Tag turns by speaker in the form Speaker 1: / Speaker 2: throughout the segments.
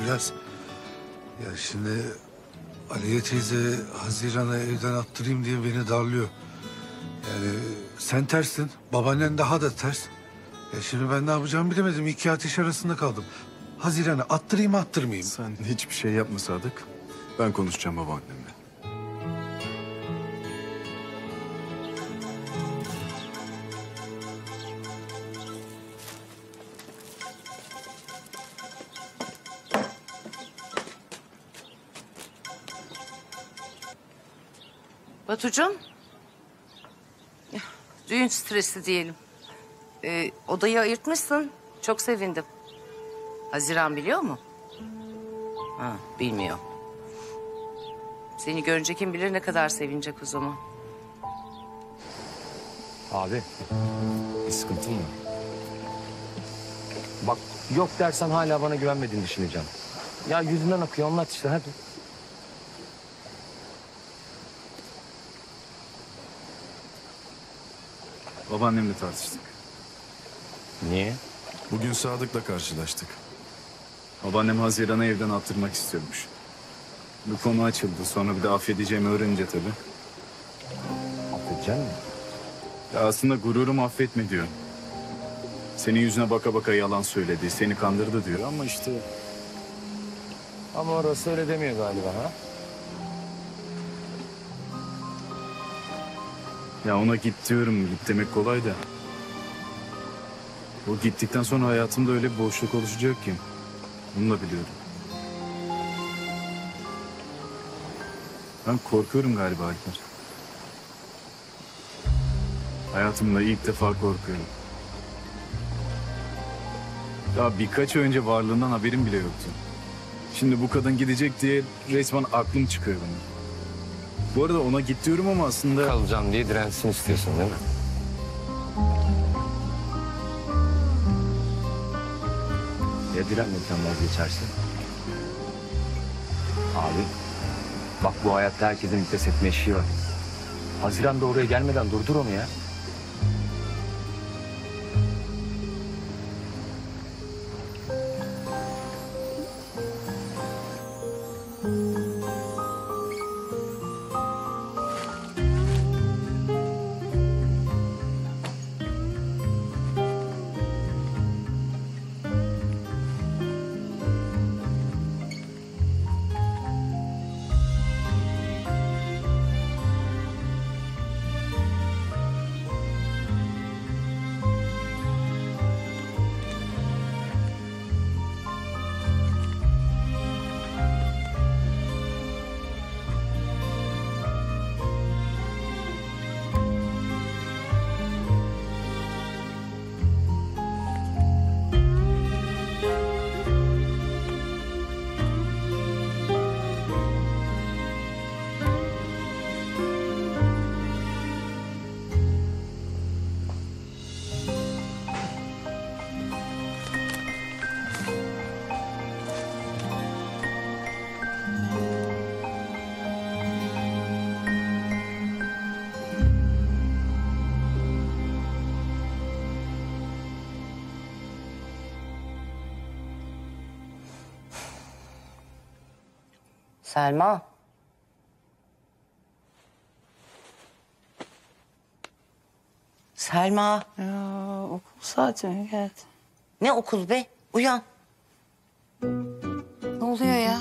Speaker 1: biraz. Ya şimdi Aliye teyze Haziran'ı evden attırayım diye beni darlıyor. Yani sen tersin, babaannen daha da ters. Ya şimdi ben ne yapacağımı bilemedim. İki ateş arasında kaldım. Haziran'ı attırayım mı attırmayayım mı?
Speaker 2: Sen hiçbir şey yapma Sadık. Ben konuşacağım babaannemle.
Speaker 3: Batucuğum. Düğün stresi diyelim. Odayı ayırtmışsın. Çok sevindim. Haziran biliyor mu? Ha, bilmiyor. Seni görünce kim bilir ne kadar sevinecek o zaman.
Speaker 4: Abi, bir sıkıntın mı? Bak yok dersen hala bana güvenmediğini düşüneceğim. Ya yüzünden akıyor, anlat işte hadi.
Speaker 2: Babaannemle tartıştık.
Speaker 4: Niye?
Speaker 2: Bugün Sadık'la karşılaştık. Babaannem Haziran'ı evden attırmak istiyormuş. Bu konu açıldı. Sonra bir de affedeceğimi öğrenince tabii.
Speaker 4: Affedecek misin?
Speaker 2: Ya aslında gururumu affetme diyor. Senin yüzüne baka baka yalan söyledi, seni kandırdı diyor ama işte...
Speaker 4: Ama orası öyle demiyor galiba ha?
Speaker 2: Ya ona git diyorum, git demek kolay da. O gittikten sonra hayatımda öyle bir boşluk oluşacak ki. Bunu da biliyorum. Ben korkuyorum galiba Alper. Hayatımda ilk defa korkuyorum. Daha birkaç ay önce varlığından haberim bile yoktu. Şimdi bu kadın gidecek diye resmen aklım çıkıyor benim. Bu arada ona git diyorum ama aslında...
Speaker 4: Kalacağım diye dirensin istiyorsun değil mi? Ya direnmekten vazgeçersin? Abi, bak bu hayatta herkesin vites etme eşiği var. Haziran da oraya gelmeden durdur onu ya.
Speaker 3: Selma. Selma.
Speaker 5: Ya okul saati geldi.
Speaker 3: Ne okul be? Uyan.
Speaker 5: Ne oluyor ya?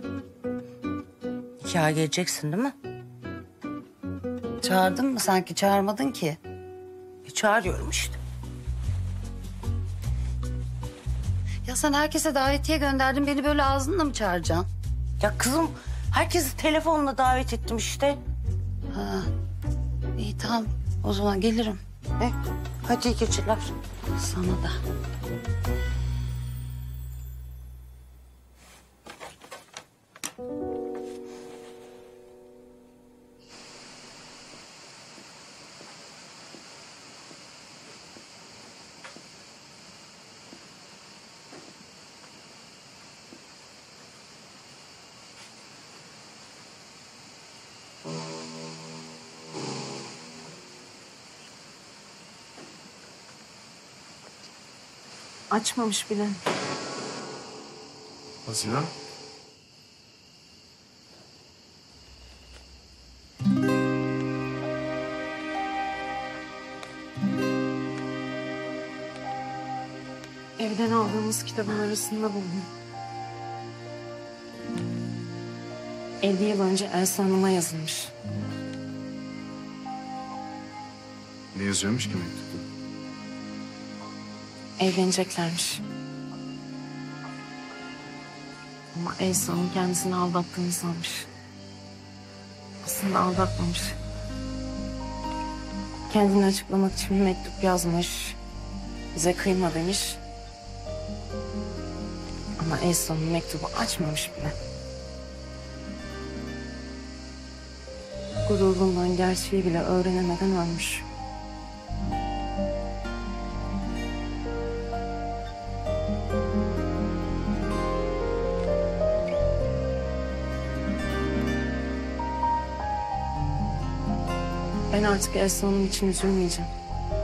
Speaker 3: Nikaha geleceksin değil mi?
Speaker 5: Çağırdın mı sanki? Çağırmadın ki.
Speaker 3: Çağırıyorum işte.
Speaker 5: Ya sen herkese davetiye gönderdin. Beni böyle ağzınla mı çağıracaksın?
Speaker 3: Ya kızım herkesi telefonla davet ettim işte.
Speaker 5: Ha. İyi tamam. O zaman gelirim.
Speaker 3: Hadi iyi geceler.
Speaker 5: Sana da.
Speaker 6: Açmamış bile.
Speaker 2: Haziran?
Speaker 6: Evden aldığımız kitabın arasında buldum. 50 yıl önce Elsa Hanım'a yazılmış.
Speaker 2: Ne yazıyormuş ki mektupta?
Speaker 6: Evleneceklermiş. Ama Elsa Hanım kendisini aldattığını sanmış. Aslında aldatmamış. Kendini açıklamak için bir mektup yazmış. Bize kıyma demiş. Ama Elsa Hanım mektubu açmamış bile. Gururundan gerçeği bile öğrenemeden ölmüş. Ben artık Elsa Hanım için üzülmeyeceğim.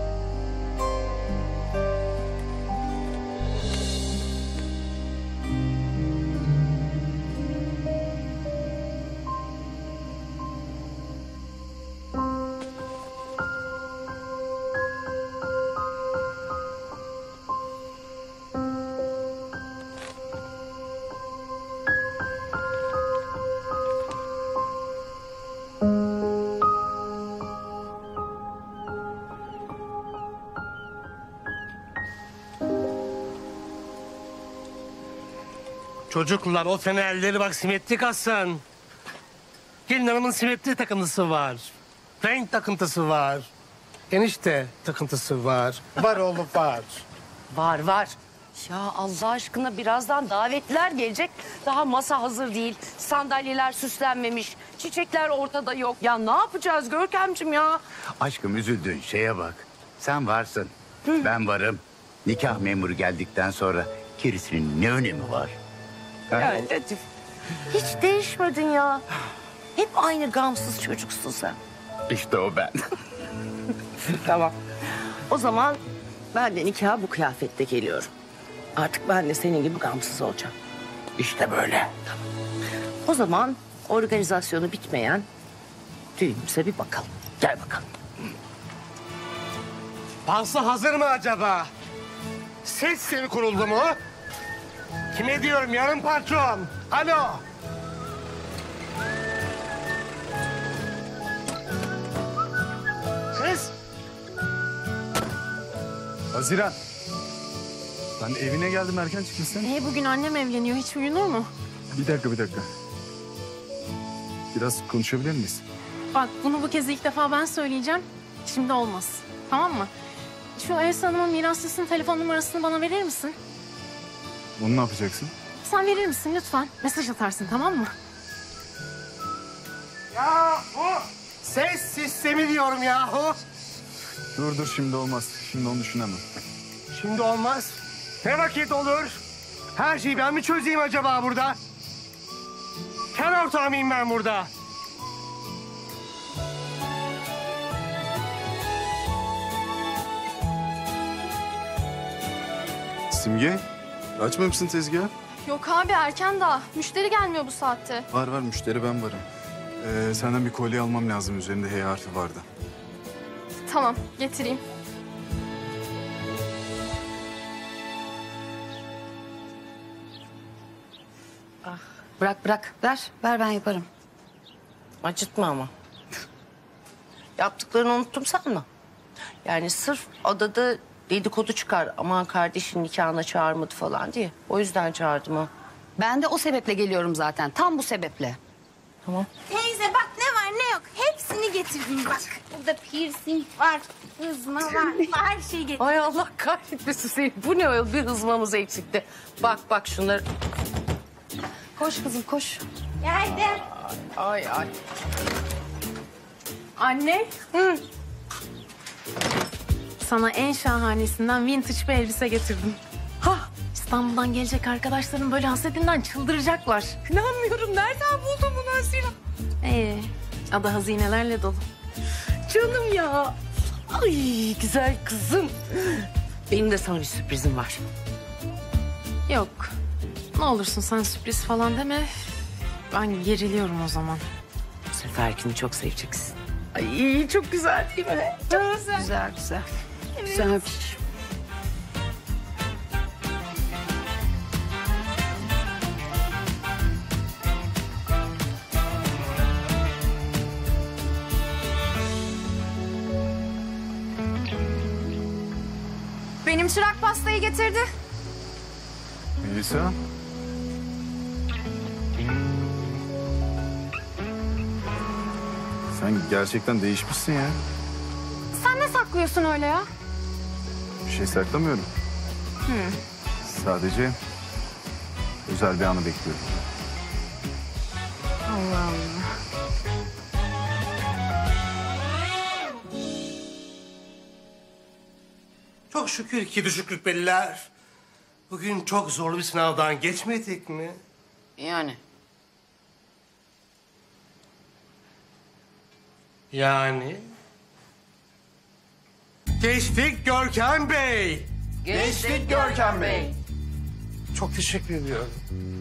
Speaker 7: Çocuklar o fenerleri bak simetrik asın. Gelin hanımın simetri takıntısı var. Renk takıntısı var. Enişte takıntısı var. Var oğlum var.
Speaker 3: Var var. Ya Allah aşkına birazdan davetliler gelecek. Daha masa hazır değil. Sandalyeler süslenmemiş. Çiçekler ortada yok. Ya ne yapacağız Görkemciğim ya?
Speaker 8: Aşkım üzüldüğün şeye bak. Sen varsın. Ben varım. Nikah memuru geldikten sonra gerisinin ne önemi var?
Speaker 3: Yani Latif, hiç değişmedin ya. Hep aynı gamsız çocuksun sen.
Speaker 8: İşte o ben.
Speaker 3: Tamam. O zaman ben de nikaha bu kıyafette geliyorum. Artık ben de senin gibi gamsız olacağım.
Speaker 8: İşte böyle.
Speaker 3: O zaman organizasyonu bitmeyen düğünümüze bir bakalım. Gel bakalım.
Speaker 7: Pasta hazır mı acaba? Ses seni kuruldu mu? Kime diyorum yarım patron? Alo. Ses.
Speaker 2: Haziran. Ben evine geldim, erken çıkmışsın.
Speaker 6: Niye bugün annem evleniyor? Hiç uyunur mu?
Speaker 2: Bir dakika. Biraz konuşabilir miyiz?
Speaker 6: Bak bunu bu kez ilk defa ben söyleyeceğim. Şimdi olmaz. Tamam mı? Şu Elsa Hanım'ın miraslısının telefon numarasını bana verir misin?
Speaker 2: Onu ne yapacaksın?
Speaker 6: Sen verir misin lütfen? Mesaj atarsın tamam mı?
Speaker 7: Yahu. Ses sistemi diyorum yahu.
Speaker 2: Dur şimdi olmaz. Şimdi onu düşünemem.
Speaker 7: Şimdi olmaz. Ne vakit olur? Her şeyi ben mi çözeyim acaba burada? Kenar ortağı mıyım ben burada?
Speaker 2: Simge, açmamışsın tezgahı.
Speaker 9: Yok abi erken daha. Müşteri gelmiyor bu saatte.
Speaker 2: Var müşteri, ben varım. Senden bir kolye almam lazım. Üzerinde H harfi vardı.
Speaker 9: Tamam getireyim.
Speaker 5: Bırak. Ver ben yaparım.
Speaker 3: Acıtma ama. Yaptıklarını unuttum sanma. Yani sırf adada dedikodu çıkar. Aman kardeşin nikahına çağırmadı falan diye. O yüzden çağırdım ha.
Speaker 5: Ben de o sebeple geliyorum zaten. Tam bu sebeple.
Speaker 3: Tamam.
Speaker 9: Teyze bak ne var ne yok. Hepsini getirdim bak. Burada piercing var, hızma var. Her şeyi getirdim.
Speaker 3: Ay Allah kahretmesin seni. Bu ne öyle bir hızmamız eksikti. Bak şunları. Koş kızım koş.
Speaker 9: Geldim.
Speaker 3: Ay.
Speaker 6: Anne.
Speaker 3: Hı.
Speaker 6: Sana en şahanesinden vintage bir elbise getirdim.
Speaker 3: Hah.
Speaker 6: İstanbul'dan gelecek arkadaşlarım böyle hasretinden çıldıracaklar.
Speaker 3: İnanmıyorum. Nereden buldun bunu Asila?
Speaker 6: Ada hazinelerle dolu.
Speaker 3: Canım ya. Ay güzel kızım. Benim de sana bir sürprizim var.
Speaker 6: Yok. Ne olursun sen sürpriz falan deme. Ben geriliyorum o zaman.
Speaker 3: Bu seferkini çok seveceksin. Ay çok güzel değil mi? Çok güzel.
Speaker 5: Güzel. Güzelmiş.
Speaker 9: Çırak pastayı getirdi.
Speaker 2: Melisa. Sen gerçekten değişmişsin ya.
Speaker 9: Sen ne saklıyorsun öyle ya?
Speaker 2: Bir şey saklamıyorum. Sadece özel bir anı bekliyorum.
Speaker 9: Allah Allah.
Speaker 7: Çok şükür ki düşük rütbeliler. Bugün çok zorlu bir sınavdan geçmedik mi?
Speaker 3: Yani.
Speaker 7: Yani? Geçtik Görkem Bey.
Speaker 3: Geçtik Görkem Bey.
Speaker 7: Çok teşekkür ediyorum.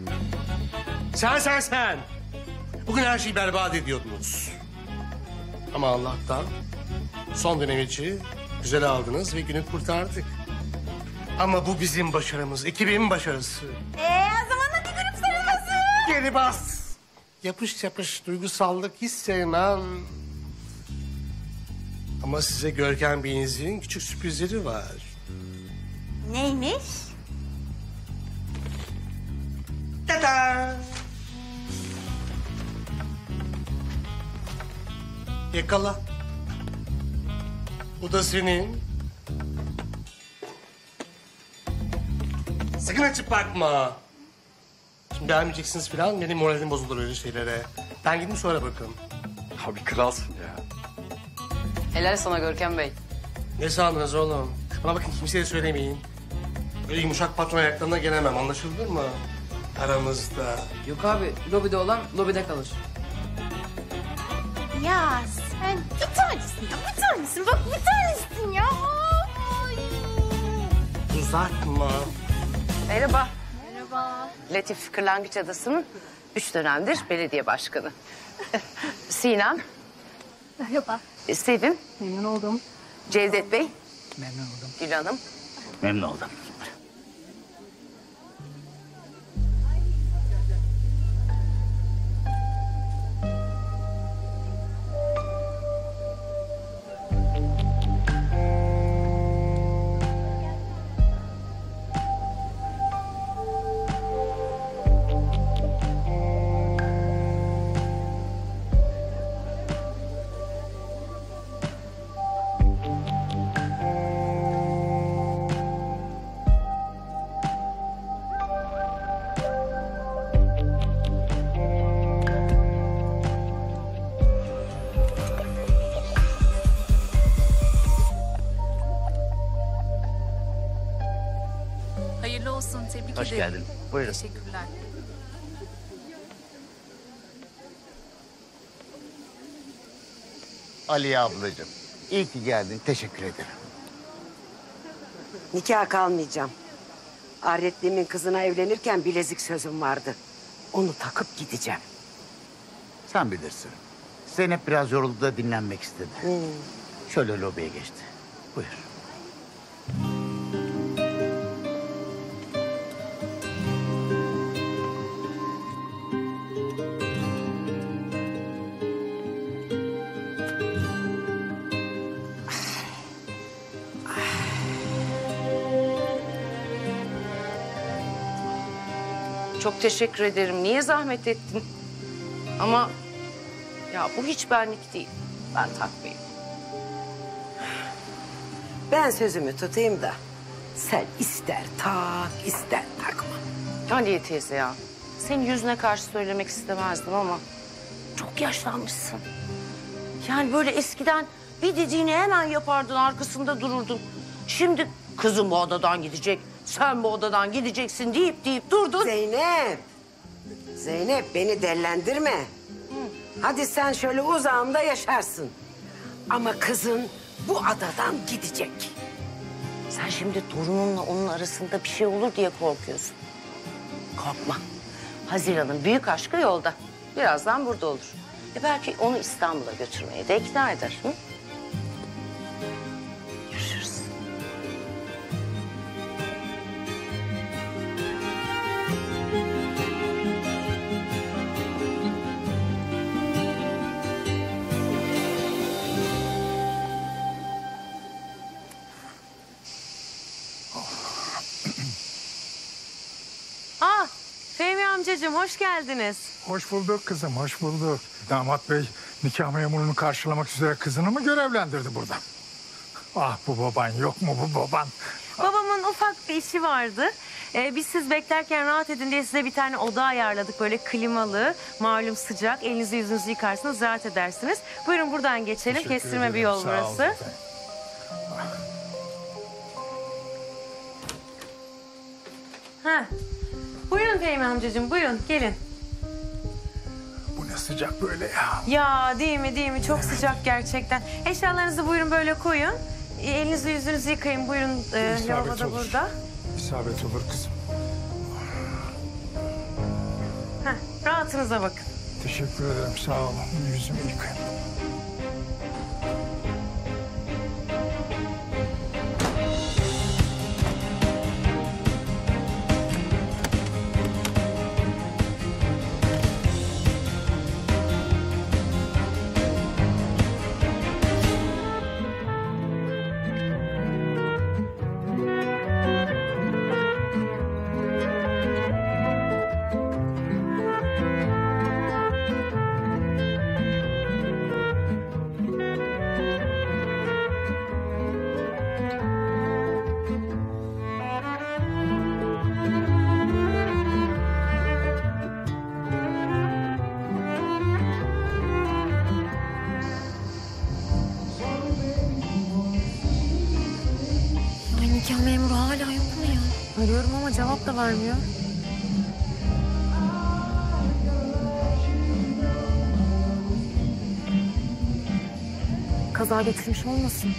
Speaker 7: Sen. Bugün her şeyi berbat ediyordunuz. Ama Allah'tan son dönemici güzel aldınız ve günü kurtardık. Ama bu bizim başarımız, ekibin başarısı.
Speaker 9: O zaman hadi grup sarılması.
Speaker 7: Geri bas. Yapış, duygusallık hiç sevmem. Ama size Görkem Bey'inizin küçük sürprizleri var.
Speaker 9: Neymiş?
Speaker 7: Tada! Yakala. Bu da senin. Sakın açıp bakma. Şimdi beğenmeyeceksiniz falan. Benim moralim bozulur öyle şeylere. Ben gideyim sonra bakın.
Speaker 2: Abi kralsın ya.
Speaker 3: Helal sana Görkem Bey.
Speaker 7: Ne sandınız oğlum? Bana bakın kimseye söylemeyin. Böyle yumuşak patron ayaklarına gelemem. Anlaşıldı mı? Aramızda.
Speaker 3: Yok abi, lobide olan lobide kalır.
Speaker 9: Ya sen bir tanesin ya, bir tanesin. Bak bir tanesin ya. Ay.
Speaker 7: Uzatma.
Speaker 3: Merhaba.
Speaker 9: Merhaba.
Speaker 3: Latif Kırlangıç Adası'nın 3 dönemdir belediye başkanı. Sinem,
Speaker 9: Merhaba.
Speaker 3: Sevim,
Speaker 6: Memnun oldum.
Speaker 3: Cevdet Bey. Memnun oldum. Gül Hanım.
Speaker 8: Memnun oldum.
Speaker 6: Hayırlı olsun. Tebrik
Speaker 8: Hoş
Speaker 6: ederim.
Speaker 8: geldin. Buyurun.
Speaker 6: Teşekkürler.
Speaker 8: Aliye ablacığım. İyi ki geldin. Teşekkür ederim.
Speaker 10: Nikah kalmayacağım. Ahretliğimin kızına evlenirken bilezik sözüm vardı. Onu takıp gideceğim.
Speaker 8: Sen bilirsin. Zeynep biraz yoruldu da dinlenmek istedi. Şöyle lobiye geçti. Buyur.
Speaker 3: Çok teşekkür ederim. Niye zahmet ettin? Ama ya bu hiç benlik değil. Ben takmayayım.
Speaker 10: Ben sözümü tutayım da sen ister tak ister takma.
Speaker 3: Aliye teyze ya. Senin yüzüne karşı söylemek istemezdim ama çok yaşlanmışsın. Yani böyle eskiden bir dediğini hemen yapardın, arkasında dururdun. Şimdi kızım bu odadan gidecek, sen bu odadan gideceksin deyip durdun.
Speaker 10: Zeynep. Zeynep beni dellendirme. Hadi sen şöyle uzağımda yaşarsın. Ama kızın bu adadan gidecek.
Speaker 3: Sen şimdi torununla onun arasında bir şey olur diye korkuyorsun. Korkma. Haziran'ın büyük aşkı yolda. Birazdan burada olur. Belki onu İstanbul'a götürmeye de ikna eder. Hı? Görüşürüz.
Speaker 11: amcacığım, hoş geldiniz.
Speaker 12: Hoş bulduk kızım, hoş bulduk. Damat bey nikah memurunu karşılamak üzere kızını mı görevlendirdi burada? Ah bu baban, yok mu bu baban?
Speaker 11: Babamın ufak bir işi vardı. Biz siz beklerken rahat edin diye size bir tane oda ayarladık. Böyle klimalı, malum sıcak. Elinizi yüzünüzü yıkarsınız, rahat edersiniz. Buyurun buradan geçelim.
Speaker 12: Teşekkür
Speaker 11: Kestirme bir
Speaker 12: ederim,
Speaker 11: yol
Speaker 12: sağ
Speaker 11: burası.
Speaker 12: olun efendim.
Speaker 11: Heh. Buyurun Fehmi amcacığım, buyurun gelin.
Speaker 12: Bu ne sıcak böyle ya?
Speaker 11: Ya değil mi, değil mi? Çok sıcak gerçekten. Eşyalarınızı buyurun böyle koyun. Elinizi yüzünüzü yıkayın. Buyurun lavabo da burada.
Speaker 12: İsabet olur kızım.
Speaker 11: Heh, rahatınıza bakın.
Speaker 12: Teşekkür ederim, sağ olun. Yüzümü yıkayın.
Speaker 6: Ay nikah memuru hala yok mu ya?
Speaker 11: Arıyorum ama cevap da vermiyor.
Speaker 6: Kaza getirmiş olmasın?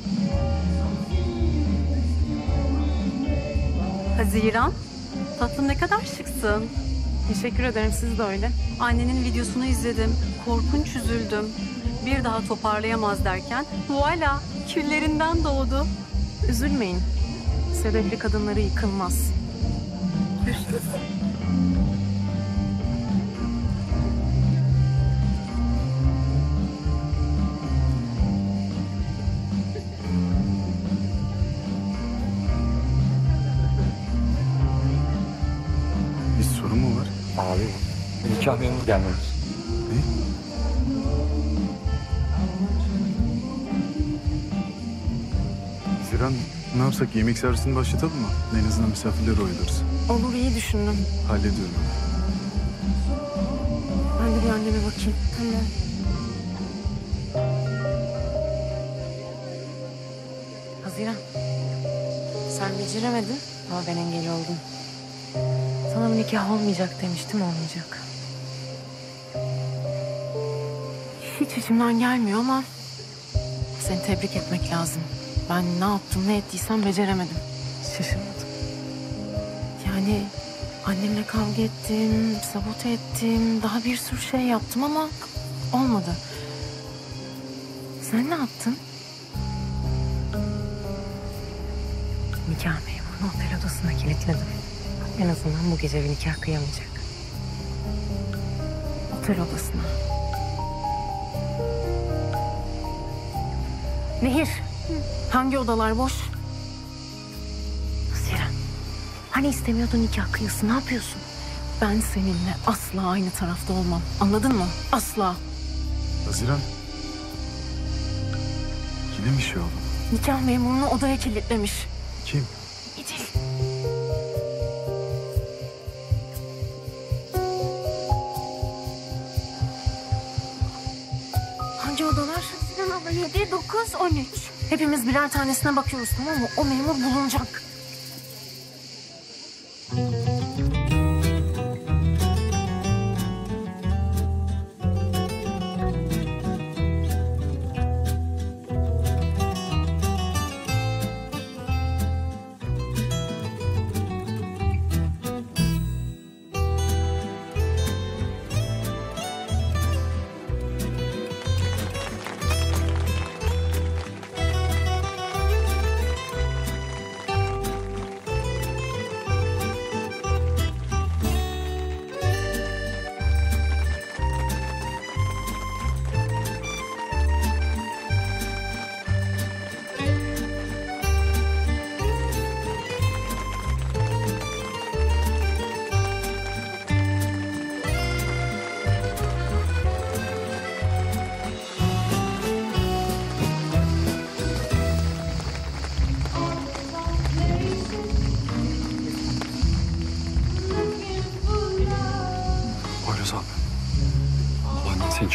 Speaker 6: Haziran, tatlım ne kadar şıksın.
Speaker 11: Teşekkür ederim, siz de öyle.
Speaker 6: Annenin videosunu izledim, korkunç üzüldüm. Bir daha toparlayamaz derken voila küllerinden doğdu.
Speaker 11: Üzülmeyin. Sebepli kadınları yıkılmaz.
Speaker 2: Bir sorun mu var?
Speaker 4: Abi nikah memuru gelmemiş.
Speaker 2: Ziran, ne yapsak, yemek servisini başlatalım mı? En azından misafirleri oyalarız.
Speaker 11: Olur, iyi düşündüm.
Speaker 2: Hallediyorum.
Speaker 11: Ben de bir anneme bakayım. Tamam. Haziran. Sen beceremedin ama ben engel oldum. Sana bu nikah olmayacak demiştim, olmayacak. Hiç içimden gelmiyor ama seni tebrik etmek lazım. Ben ne yaptım, ne ettiysem beceremedim. Şaşırmadım. Yani annemle kavga ettim, sabote ettim, daha bir sürü şey yaptım ama olmadı. Sen ne yaptın? Nikah memurunu otel odasına kilitledim. En azından bu gece bir nikah kıyamayacak. Otel odasına. Nehir, hangi odalar boş? Haziran, hani istemiyordun nikah kıyılsın, ne yapıyorsun? Ben seninle asla aynı tarafta olmam, anladın mı? Asla.
Speaker 2: Haziran. Yine mi bir şey oldu?
Speaker 11: Nikah memurunu odaya kilitlemiş.
Speaker 2: Kim?
Speaker 11: İdil. Hangi odalar?
Speaker 9: Sinan abla 7, 9, 13.
Speaker 11: Hepimiz birer tanesine bakıyoruz, tamam mı? O memur bulunacak.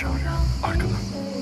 Speaker 2: çağırıyor. Arkadan.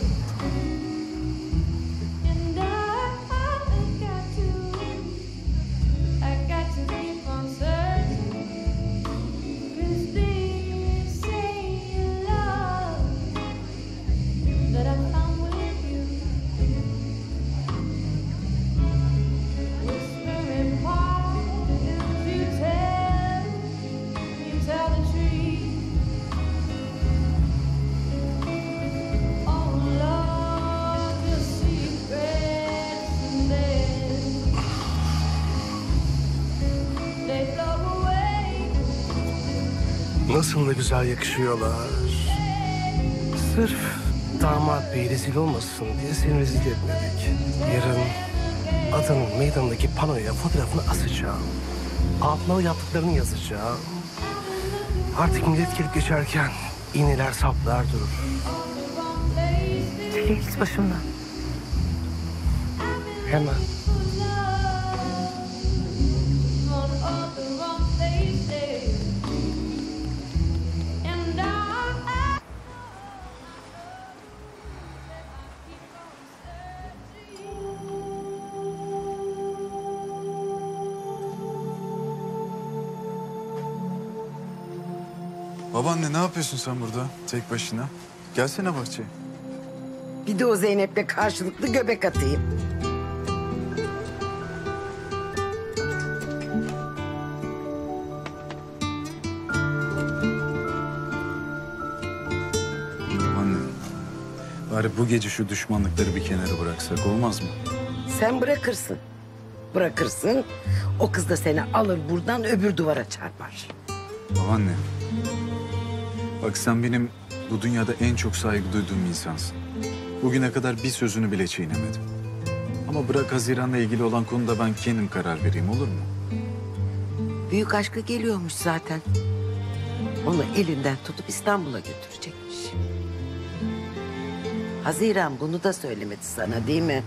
Speaker 7: Nasıl da güzel yakışıyorlar. Sırf damat bey rezil olmasın diye seni rezil etmedik. Yarın adanın meydanındaki panoya fotoğrafını asacağım. Altına yaptıklarını yazacağım. Artık millet gelip geçerken iğneler saplar durur.
Speaker 11: Çekil başımdan.
Speaker 7: Hemen.
Speaker 2: Babaanne ne yapıyorsun sen burada tek başına? Gelsene bahçeye.
Speaker 10: Bir de o Zeynep'le karşılıklı göbek atayım.
Speaker 2: Anne, bari bu gece şu düşmanlıkları bir kenara bıraksak olmaz mı?
Speaker 10: Sen bırakırsın. Bırakırsın. O kız da seni alır buradan öbür duvara çarpar.
Speaker 2: Babaanne, bak sen benim bu dünyada en çok saygı duyduğum insansın. Bugüne kadar bir sözünü bile çiğnemedim. Ama bırak Haziran'la ilgili olan konuda ben kendim karar vereyim, olur mu?
Speaker 10: Büyük aşkı geliyormuş zaten. Onu elinden tutup İstanbul'a götürecekmiş. Haziran bunu da söylemedi sana değil mi?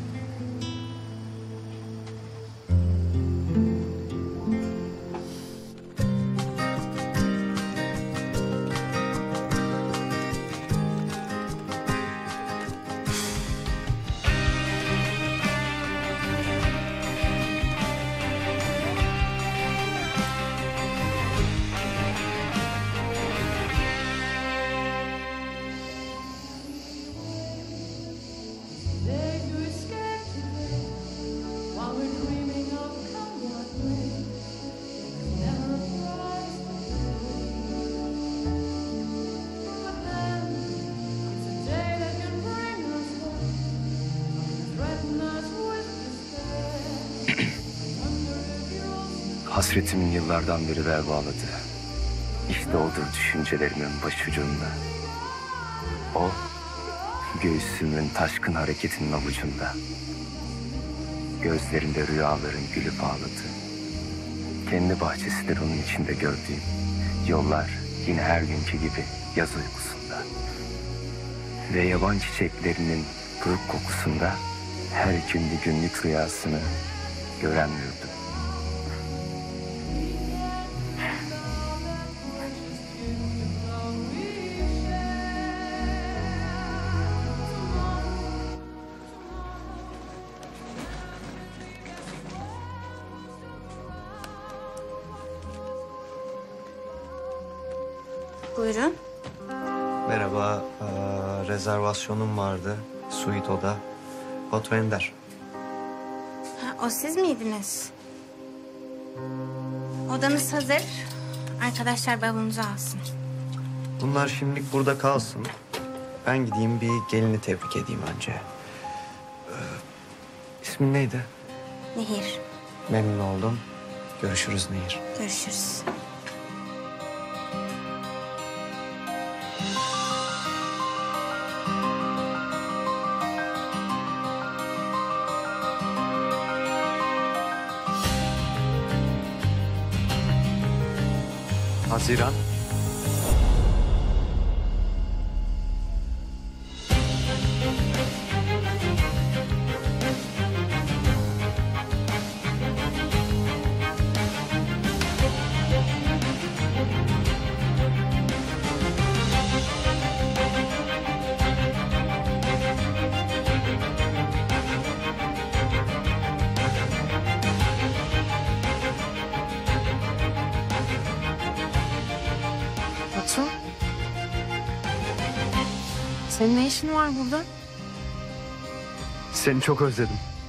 Speaker 4: Hasretimin yıllardan beri bel bağladı. İşte odur düşüncelerimin başucunda. O, göğsümün taşkın hareketinin avucunda. Gözlerinde rüyaların gülüp ağladı. Kendi bahçesidir onun içinde gördüğüm. Yollar yine her günkü gibi yaz uykusunda. Ve yaban çiçeklerinin buruk kokusunda her gün bir günlük rüyasını göremiyordum.
Speaker 9: Buyurun.
Speaker 13: Merhaba, rezervasyonum vardı. Suite oda. Batu Ender.
Speaker 9: Ha, o siz miydiniz? Odanız hazır. Arkadaşlar bavulunuzu alsın.
Speaker 13: Bunlar şimdilik burada kalsın. Ben gideyim bir gelini tebrik edeyim önce. İsmin neydi?
Speaker 9: Nehir.
Speaker 13: Memnun oldum. Görüşürüz Nehir.
Speaker 9: Görüşürüz.
Speaker 13: Haziran.
Speaker 11: Senin ne işin var burada?
Speaker 13: Seni çok özledim.